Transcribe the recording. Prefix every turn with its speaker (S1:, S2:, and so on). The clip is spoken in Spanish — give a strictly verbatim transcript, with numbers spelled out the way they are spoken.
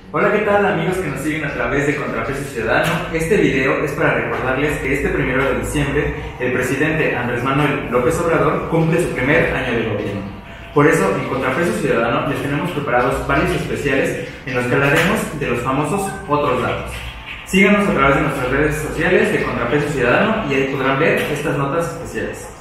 S1: Hola, ¿qué tal amigos que nos siguen a través de Contrapeso Ciudadano? Este video es para recordarles que este primero de diciembre el presidente Andrés Manuel López Obrador cumple su primer año de gobierno. Por eso, en Contrapeso Ciudadano les tenemos preparados varios especiales en los que hablaremos de los famosos otros datos. Síganos a través de nuestras redes sociales de Contrapeso Ciudadano y ahí podrán ver estas notas especiales.